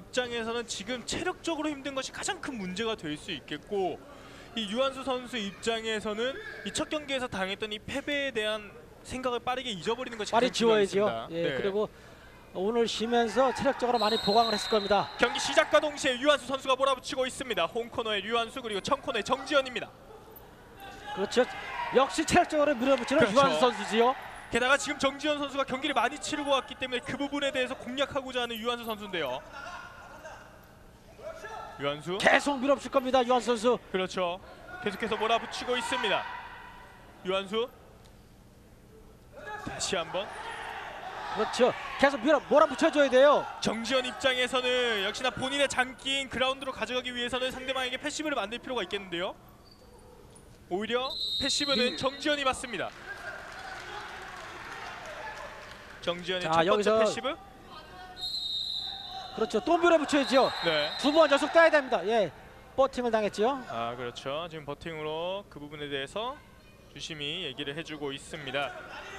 입장에서는 지금 체력적으로 힘든 것이 가장 큰 문제가 될 수 있겠고, 이 유한수 선수 입장에서는 이 첫 경기에서 당했던 이 패배에 대한 생각을 빠르게 잊어버리는 것이 빨리 가장 지워야죠. 중요하겠습니다. 예, 네. 그리고 오늘 쉬면서 체력적으로 많이 보강을 했을 겁니다. 경기 시작과 동시에 유한수 선수가 몰아붙이고 있습니다. 홈코너의 유한수, 그리고 청코너의 정지현입니다. 그렇죠. 역시 체력적으로 밀어붙이는 그렇죠. 유한수 선수지요. 게다가 지금 정지현 선수가 경기를 많이 치르고 왔기 때문에 그 부분에 대해서 공략하고자 하는 유한수 선수인데요. 유한수 계속 밀어붙일 겁니다. 유한수 선수. 그렇죠. 계속해서 몰아붙이고 있습니다. 유한수 다시 한번. 그렇죠. 계속 몰아붙여줘야 돼요. 정지현 입장에서는 역시나 본인의 장기인 그라운드로 가져가기 위해서는 상대방에게 패시브를 만들 필요가 있겠는데요. 오히려 패시브는 정지현이 맞습니다. 정지현의 첫 번째 여기서 패시브. 그렇죠. 또 밀어붙여야죠. 네. 두 번 연속 따야 됩니다. 예, 버팅을 당했죠. 아 그렇죠. 지금 버팅으로 그 부분에 대해서 주심이 얘기를 해주고 있습니다.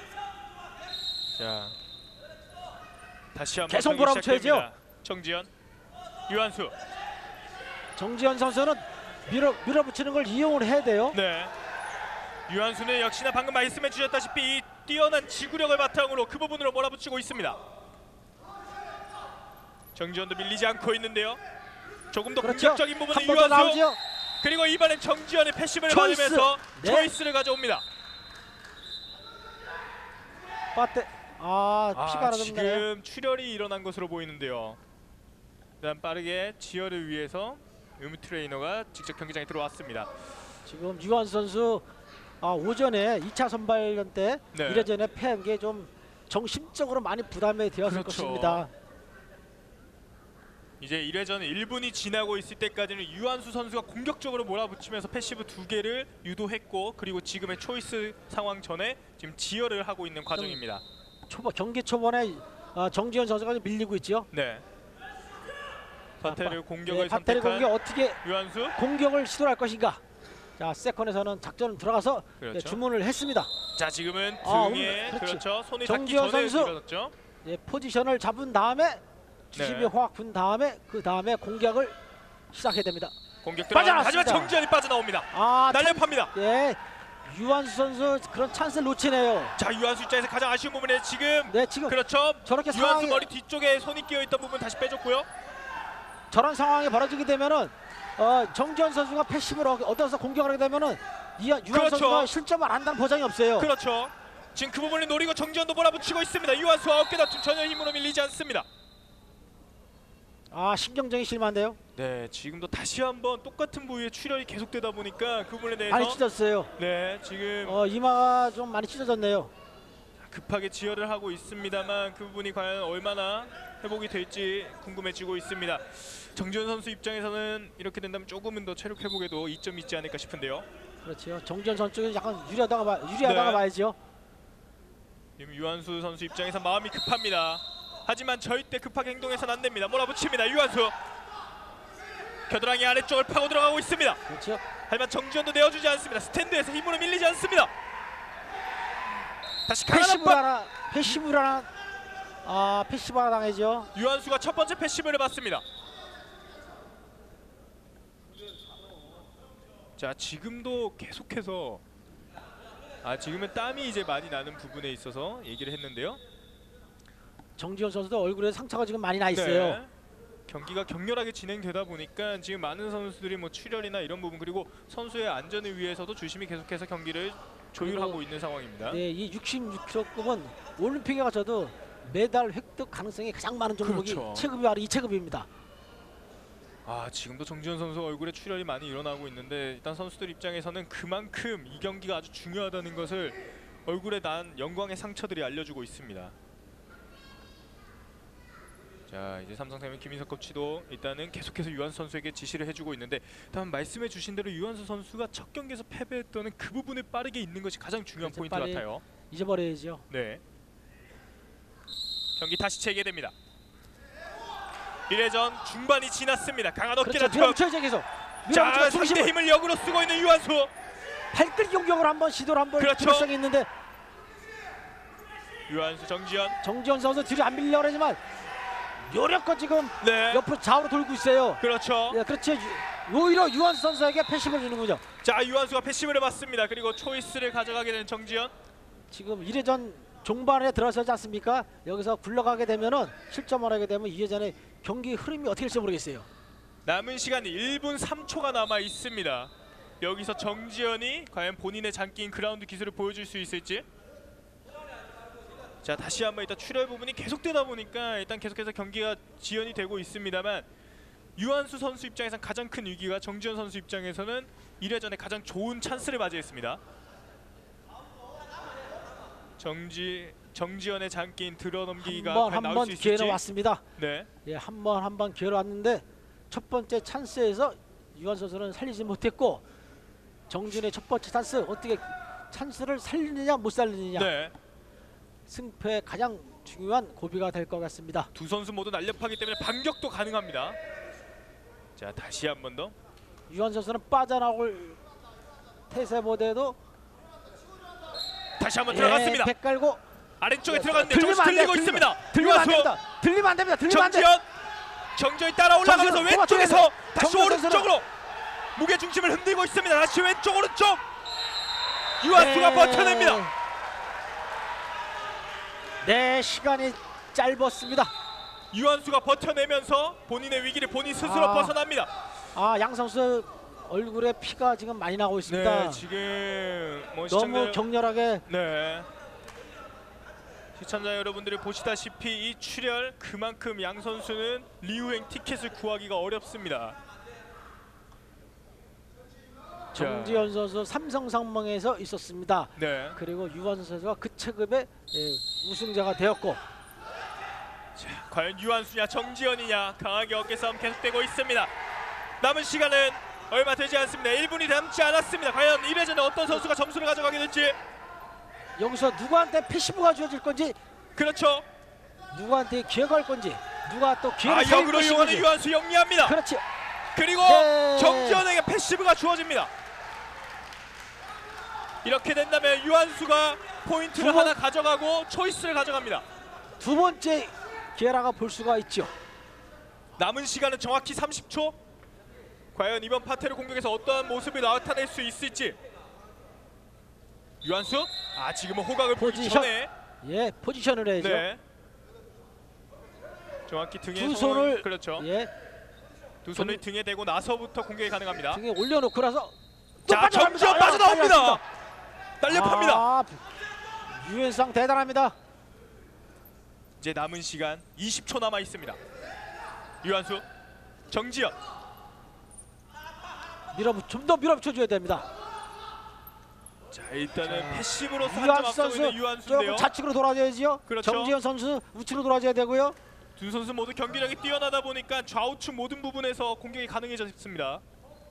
자, 다시 한번 계속 경기 몰아붙여야죠. 시작됩니다. 정지현, 유한수. 정지현 선수는 밀어붙이는 걸 이용을 해야 돼요. 네. 유한수는 역시나 방금 말씀해 주셨다시피 이 뛰어난 지구력을 바탕으로 그 부분으로 몰아붙이고 있습니다. 정지현도 밀리지 않고 있는데요. 조금 더 그렇죠. 공격적인 부분은 한 번 더 유한수. 나오죠. 그리고 이번엔 정지현의 패시브를 초이스. 받으면서 네. 초이스를 가져옵니다. 빠떼. 피가 나던가요? 지금 출혈이 일어난 것으로 보이는데요. 일단 빠르게 지혈을 위해서 의무 트레이너가 직접 경기장에 들어왔습니다. 지금 유한수 선수 오전에 2차 선발전 때 네. 1회전에 패한 게 좀 정신적으로 많이 부담이 되었을 그렇죠. 것입니다. 이제 1회전 1분이 지나고 있을 때까지는 유한수 선수가 공격적으로 몰아붙이면서 패시브 2개를 유도했고, 그리고 지금의 초이스 상황 전에 지금 지혈을 하고 있는 과정입니다. 경기 초반에 정지현 선수가 좀 밀리고 있죠. 네. 바테르 공격을 바테르 선택한 공격 어떻게 유한수. 공격을 시도할 것인가. 자, 세컨에서는 작전 들어가서 그렇죠. 주문을 했습니다. 자, 지금은 오늘 등에 그렇지. 그렇죠. 손이 닿기 정지현 전에 선수. 밀어졌죠. 포지션을 잡은 다음에 주심이 네. 호악 분 다음에 그 다음에 공격을 시작해야 됩니다. 공격 들어갑니다. 하지만 빠져나왔습니다. 정지현이 빠져나옵니다. 날렵합니다. 예, 유한수 선수 그런 찬스를 놓치네요. 자, 유한수 입장에서 가장 아쉬운 부분에 지금 네, 지금 그렇죠. 저렇게 유한수 상황이 머리 뒤쪽에 손이 끼어 있던 부분 다시 빼줬고요. 저런 상황이 벌어지게 되면은 정지현 선수가 패시브로 얻어서 공격을 하게 되면은 유한수 그렇죠. 선수가 실점을 안 한다는 보장이 없어요. 그렇죠. 지금 그 부분을 노리고 정지현도 몰아붙이고 있습니다. 유한수와 어깨 다툼 전혀 힘으로 밀리지 않습니다. 신경전이 심한데요. 네, 지금도 다시 한번 똑같은 부위에 출혈이 계속되다 보니까 그 부분에 대해서 많이 찢었어요. 네, 지금 이마가 좀 많이 찢어졌네요. 급하게 지혈을 하고 있습니다만 그 부분이 과연 얼마나 회복이 될지 궁금해지고 있습니다. 정지현 선수 입장에서는 이렇게 된다면 조금은 더 체력 회복에도 이점이 있지 않을까 싶은데요. 그렇죠. 정지현 선수 쪽에 약간 유리하다가 네. 봐야죠. 지금 유한수 선수 입장에서 마음이 급합니다. 하지만 절대 급하게 행동해서는 안 됩니다. 몰아붙입니다. 유한수. 겨드랑이 아래쪽을 파고 들어가고 있습니다. 그렇죠. 하지만 정지현도 내어주지 않습니다. 스탠드에서 힘으로 밀리지 않습니다. 다시 강한 압박. 패시브 하나 당해죠. 유한수가 첫 번째 패시브를 받습니다. 자, 지금도 계속해서 지금은 땀이 이제 많이 나는 부분에 있어서 얘기를 했는데요. 정지현 선수도 얼굴에 상처가 지금 많이 나 있어요. 네. 경기가 격렬하게 진행되다 보니까 지금 많은 선수들이 뭐 출혈이나 이런 부분, 그리고 선수의 안전을 위해서도 주심이 계속해서 경기를 조율하고 있는 상황입니다. 네, 이 66kg급은 올림픽에 가서도 메달 획득 가능성이 가장 많은 종목이 그렇죠. 체급이 바로 이 체급입니다. 지금도 정지현 선수 얼굴에 출혈이 많이 일어나고 있는데, 일단 선수들 입장에서는 그만큼 이 경기가 아주 중요하다는 것을 얼굴에 난 영광의 상처들이 알려주고 있습니다. 자, 이제 삼성생명 김인석 코치도 일단은 계속해서 유한수 선수에게 지시를 해주고 있는데, 다만 말씀해 주신 대로 유한수 선수가 첫 경기에서 패배했던 그 부분을 빠르게 잊는 것이 가장 중요한 포인트 같아요. 잊어버려야죠. 네. 경기 다시 재개됩니다. 1회전 중반이 지났습니다. 강한 어깨 그렇죠. 다툼. 밀어붙여야죠 계속. 자, 상대 힘을 역으로 쓰고 있는 유한수. 발끝 공격을 한번 시도를 한번 그렇죠. 필요성이 있는데 유한수, 정지현. 정지현 선수 뒤로 안 밀려고 하지만 요령껏 지금 네. 옆으로 좌우로 돌고 있어요. 그렇죠. 예, 그렇지. 오히려 유한수 선수에게 패시브를 주는군요. 자, 유한수가 패시브를 맞습니다. 그리고 초이스를 가져가게 되는 정지현. 지금 1회전 종반에 들어서지 않습니까? 여기서 굴러가게 되면은 실점을 하게 되면 2회전의 경기 흐름이 어떻게 될지 모르겠어요. 남은 시간 1분 3초가 남아 있습니다. 여기서 정지현이 과연 본인의 장기인 그라운드 기술을 보여줄 수 있을지. 자, 다시 한번 일단 출혈 부분이 계속되다 보니까 일단 계속해서 경기가 지연이 되고 있습니다만, 유한수 선수 입장에선 가장 큰 위기가, 정지현 선수 입장에서는 1회전에 가장 좋은 찬스를 맞이했습니다. 정지현의 장기인 들어넘기가 과연 나올 수 있을지. 기회는 왔습니다. 네. 예, 한 번 기회로 왔는데 첫 번째 찬스에서 유한수 선수는 살리지 못했고, 정지현의 첫 번째 찬스 어떻게 찬스를 살리느냐 못 살리느냐, 네. 승패의 가장 중요한 고비가 될 것 같습니다. 두 선수 모두 날렵하기 때문에 반격도 가능합니다. 자, 다시 한 번 더. 유한수 선수는 빠져나올 태세 보대도 다시 한번 들어갔습니다. 백 깔고 아래쪽에 들어갔는데 조금씩 들리고 있습니다. 들리면 안 유한수. 됩니다. 들리면 안 됩니다. 들리면 안 돼. 정지현. 정지현이 따라 올라가면서 정지현, 왼쪽에서 다시 정지현 오른쪽으로 무게 중심을 흔들고 있습니다. 다시 왼쪽 오른쪽. 유한수가 네. 버텨냅니다. 네, 시간이 짧았습니다. 유한수가 버텨내면서 본인의 위기를 본인 스스로 벗어납니다. 양 선수 얼굴에 피가 지금 많이 나고 있습니다. 네, 지금 뭐 너무 격렬하게. 네. 시청자 여러분들이 보시다시피 이 출혈, 그만큼 양 선수는 리우행 티켓을 구하기가 어렵습니다. 정지현 선수 삼성상망에서 있었습니다. 네. 그리고 유한수 선수가 그 체급의 우승자가 되었고, 자, 과연 유한수냐 정지현이냐, 강하게 어깨 싸움 계속되고 있습니다. 남은 시간은 얼마 되지 않습니다. 1분이 남지 않았습니다. 과연 1회전에 어떤 선수가 점수를 가져가게 될지. 여기서 누구한테 패시브가 주어질 건지, 그렇죠. 누구한테 기회가 올 건지, 누가 또 기회를 살릴 역으로 이용하는 것인지. 유한수 영리합니다. 그렇지. 그리고 네. 정지현에게 패시브가 주어집니다. 이렇게 된다면 유한수가 포인트를 하나 가져가고 초이스를 가져갑니다. 두 번째 기회라고 볼 수가 있죠. 남은 시간은 정확히 30초. 과연 이번 파테르 공격에서 어떠한 모습을 나타낼 수 있을지. 유한수, 지금은 호각을 보기 포지션. 전에. 예, 포지션을 해야죠. 네. 정확히 등에 두 손을, 그렇죠. 예, 두 손을 등에 대고 나서부터 공격이 가능합니다. 등에 올려놓고 나서 자, 정지현 빠져나옵니다. 날렵합니다. 유현상 대단합니다. 이제 남은 시간 20초 남아 있습니다. 유한수, 정지현. 좀 더 밀어붙여줘야 됩니다. 자, 일단은 패시브로서 한점 유한수 앞서고 있는 선수 유한수인데요. 조금 좌측으로 돌아줘야지요. 그렇죠. 정지현 선수 우측으로 돌아줘야 되고요. 두 선수 모두 경기력이 뛰어나다 보니까 좌우측 모든 부분에서 공격이 가능해졌습니다.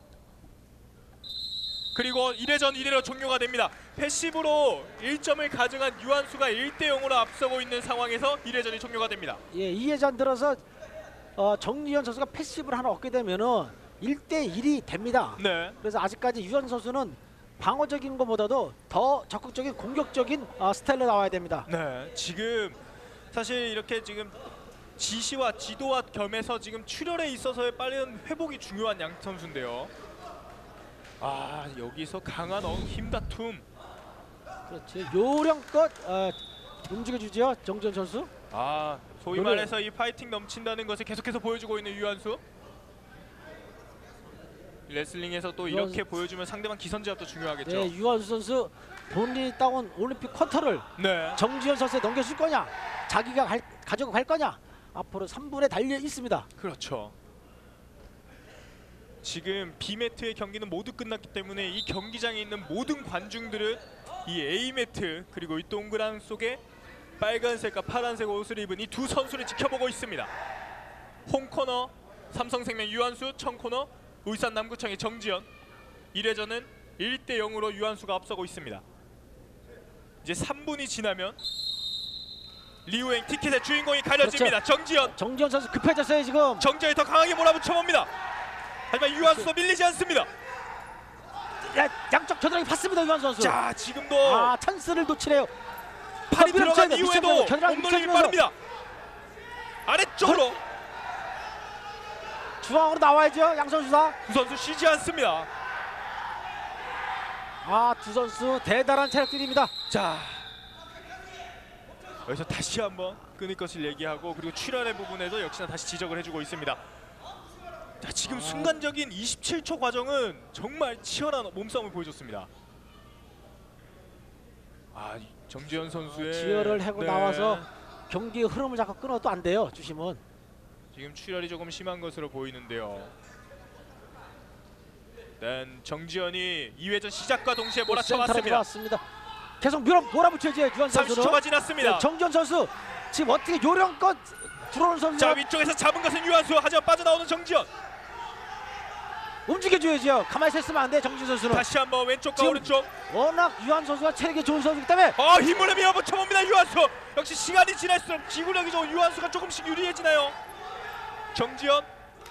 그리고 1회전 1회로 종료가 됩니다. 패시브로 1점을 가져간 유한수가 1대0으로 앞서고 있는 상황에서 1회전이 종료가 됩니다. 예, 2회전 들어서 정지현 선수가 패시브를 하나 얻게 되면은 1대1이 됩니다. 네. 그래서 아직까지 유현 선수는 방어적인 것보다도 더 적극적인 공격적인 스타일로 나와야 됩니다. 네. 지금 사실 이렇게 지금 지시와 지도와 겸해서 지금 출혈에 있어서의 빠른 회복이 중요한 양 선수인데요. 여기서 강한 힘다툼. 그렇지. 요령껏 움직여주죠, 정지현 선수. 소위 말해서 이 파이팅 넘친다는 것을 계속해서 보여주고 있는 유한수. 레슬링에서 또 이렇게 보여주면 상대방 기선제압도 중요하겠죠. 네, 유한수 선수 본인이 따온 올림픽 쿼터를 네. 정지현 선수에 넘겨줄 거냐, 자기가 가지고 갈 거냐, 앞으로 3분에 달려 있습니다. 그렇죠. 지금 B매트의 경기는 모두 끝났기 때문에 이 경기장에 있는 모든 관중들은 이 A매트 그리고 이 동그란 속에 빨간색과 파란색 옷을 입은 이 두 선수를 지켜보고 있습니다. 홈코너 삼성생명 유한수, 청코너 울산 남구청의 정지현. 1회전은 1대0으로 유한수가 앞서고 있습니다. 이제 3분이 지나면 리우행 티켓의 주인공이 가려집니다. 그렇죠. 정지현 선수 급해졌어요 지금. 정지현이 더 강하게 몰아붙여봅니다. 하지만 유한수도 밀리지 않습니다. 양쪽 겨드랑이 팠습니다 유한수 선수. 자, 지금도 찬스를 놓치네요. 팔이 들어간 이후에도 겨드랑이 몸놀림이 빠릅니다. 아래쪽으로 중앙으로 나와야죠. 양 선수 다. 두 선수 쉬지 않습니다. 두 선수 대단한 체력들입니다. 자, 여기서 다시 한번 끊을 것을 얘기하고 그리고 출혈의 부분에도 역시나 다시 지적을 해주고 있습니다. 자, 지금 순간적인 27초 과정은 정말 치열한 몸싸움을 보여줬습니다. 정지현 선수의 지혈을 하고 나와서 경기의 흐름을 자꾸 끊어도 안 돼요. 주심은. 지금 출혈이 조금 심한 것으로 보이는데요. 일단 정지현이 2회전 시작과 동시에 센터로 몰아쳐왔습니다. 들어왔습니다. 계속 몰아붙여야지 유한 선수는. 30초가 지났습니다. 정지현 선수 지금 어떻게 요령껏 들어오는 선수 자, 위쪽에서 잡은 것은 유한수. 하지만 빠져나오는 정지현. 움직여줘야죠. 가만히 서 있으면 안 돼. 정지현 선수는. 다시 한번 왼쪽과 지금 오른쪽. 워낙 유한 선수가 체력이 좋은 선수이기 때문에 힘을 밀어붙여봅니다. 유한수. 역시 시간이 지날수록 지구력이 좋은 유한수가 조금씩 유리해지나요? 정지현.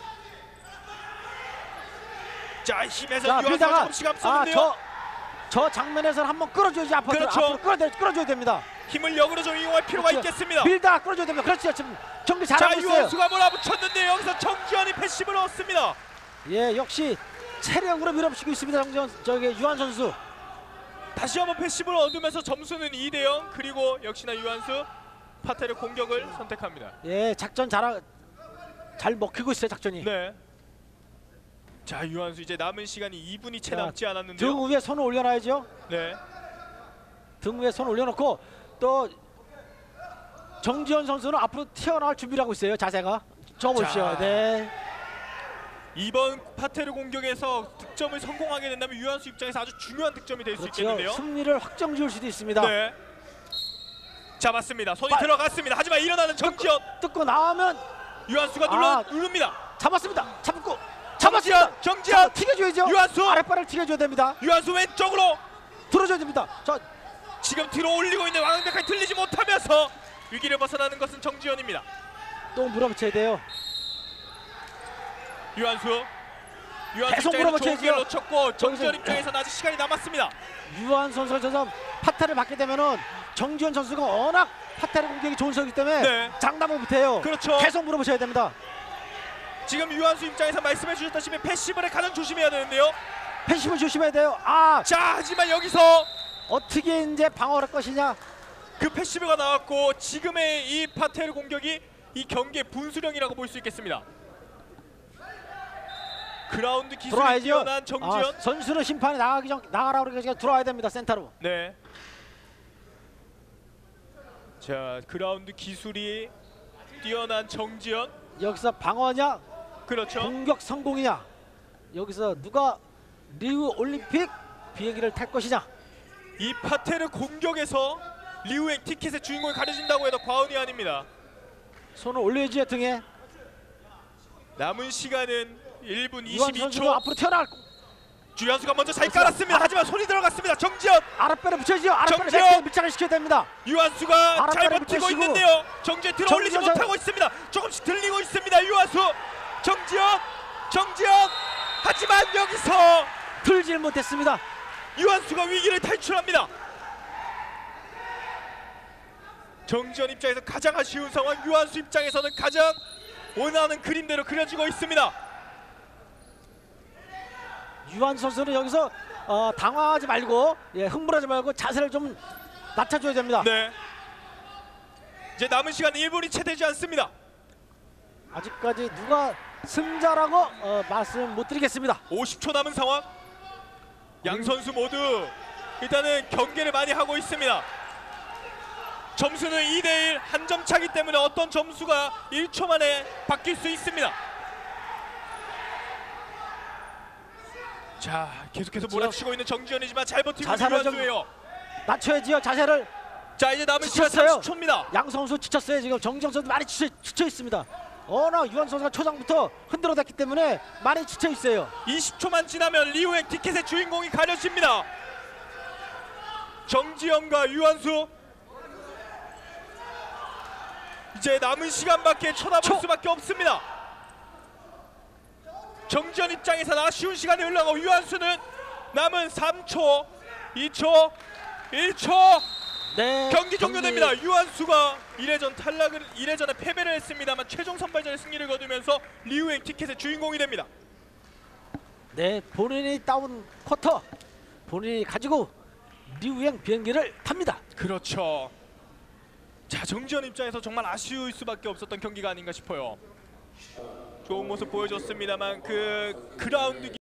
자, 힘에서 유한수가 조금씩 앞서는데요. 저 장면에서는 한번 끌어줘야지. 그렇죠. 앞으로 끌어줘야 됩니다. 힘을 역으로 좀 이용할 필요가 그렇죠. 있겠습니다. 밀다가 끌어줘야 됩니다. 그렇죠. 지금 경기 자, 잘하고 있어요. 유한수가 몰아붙였는데 여기서 정지현이 패시브를 얻습니다. 예, 역시 체력으로 밀어붙이고 있습니다. 유한 선수. 다시 한번 패시브를 얻으면서 점수는 2대0. 그리고 역시나 유한수 파테르 공격을 선택합니다. 예, 작전 잘 먹히고 있어요. 작전이. 네. 자, 유한수 이제 남은 시간이 2분이 채 자, 남지 않았는데요. 등 위에 손을 올려놔야죠. 네. 등 위에 손 올려놓고 또 정지현 선수는 앞으로 튀어나올 준비를 하고 있어요. 자세가. 저 보십시오. 자. 네. 이번 파테르 공격에서 득점을 성공하게 된다면 유한수 입장에서 아주 중요한 득점이 될 수 그렇죠. 있겠는데요. 승리를 확정 지을 수도 있습니다. 네. 잡았습니다. 손이 들어갔습니다. 하지만 일어나는 정지현. 뜯고 나오면 유한수가 누릅니다. 잡았습니다. 잡고 정지현. 정지현. 튀겨줘야죠. 유한수. 아랫발을 튀겨줘야 됩니다. 유한수 왼쪽으로 들어줘야 됩니다. 지금 뒤로 올리고 있는 왕백까지 들리지 못하면서 위기를 벗어나는 것은 정지현입니다. 또 물어붙여야 돼요. 유한수 계속 입장에서 물어붙여야죠. 좋은 기회를 놓쳤고 정지현 저기서- 입장에서는 아직 시간이 남았습니다. 유한 선수가 저서 파타를 받게 되면은 정지현 선수가 워낙 파타르 공격이 좋은 선수이기 때문에 네. 장담을 못해요. 그렇죠. 계속 물어보셔야 됩니다. 지금 유한수 입장에서 말씀해 주셨다시피 패시브를 가장 조심해야 되는데요. 패시브 조심해야 돼요. 자, 하지만 여기서 어떻게 이제 방어를 할 것이냐. 그 패시브가 나왔고 지금의 이 파테르 공격이 이 경기의 분수령이라고 볼 수 있겠습니다. 그라운드 기술이 들어와야죠. 뛰어난 정지현. 선수는 심판이 나가라고 그러니까 들어와야 됩니다. 센터로. 네. 자, 그라운드 기술이 뛰어난 정지현. 여기서 방어냐 그렇죠. 공격 성공이냐. 여기서 누가 리우 올림픽 비행기를 탈 것이냐. 이 파테르 공격에서 리우의 티켓의 주인공이 가려진다고 해도 과언이 아닙니다. 손을 올려야지 등에. 남은 시간은 1분 유한 선수가 22초. 앞으로 튀어나갈. 주현수가 먼저 잘 그렇죠. 깔았습니다. 하지만 손이 들어갔습니다. 정지현. 아랫배를 붙여야죠. 아랫배를 정지현! 넥타이 밀착을 시켜야 됩니다. 유한수가 잘 아랫발을 버티고 붙이시고. 있는데요. 정지현 들어올리지 정지현 못하고 있습니다. 조금씩 들리고 있습니다. 유한수. 정지현. 하지만 여기서 들질 못했습니다. 유한수가 위기를 탈출합니다. 정지현 입장에서 가장 아쉬운 상황, 유한수 입장에서는 가장 원하는 그림대로 그려지고 있습니다. 유한 선수는 여기서 당황하지 말고 흥분하지 말고 자세를 좀 낮춰줘야 됩니다. 네. 이제 남은 시간 1분이 채 되지 않습니다. 아직까지 누가 승자라고 말씀 못 드리겠습니다. 50초 남은 상황. 양 선수 모두 일단은 경계를 많이 하고 있습니다. 점수는 2대1 한 점 차기 때문에 어떤 점수가 1초 만에 바뀔 수 있습니다. 자, 계속해서 몰아치고 있는 정지현이지만 잘 버티고 있는 자세를 좀 유한수예요. 낮춰야지요. 자세를. 자, 이제 남은 시간 지쳤어요. 30초입니다. 양 선수 지쳤어요. 지금 정지영 선수 많이 지쳐 있습니다. 워낙 유한 선수가 초장부터 흔들어댔기 때문에 많이 지쳐 있어요. 20초만 지나면 리우의 티켓의 주인공이 가려집니다. 정지현과 유한수. 이제 남은 시간밖에 쳐다볼 수밖에 없습니다. 정지현 입장에서는 아쉬운 시간이 흘러가고 유한수는 남은 3초, 2초, 1초. 네, 경기 종료됩니다. 유한수가 1회전에 패배를 했습니다만 최종 선발전의 승리를 거두면서 리우행 티켓의 주인공이 됩니다. 네, 본인이 따온 쿼터 본인이 가지고 리우행 비행기를 탑니다. 그렇죠. 자, 정지현 입장에서 정말 아쉬울 수밖에 없었던 경기가 아닌가 싶어요. 좋은 모습 보여줬습니다만 그 그라운드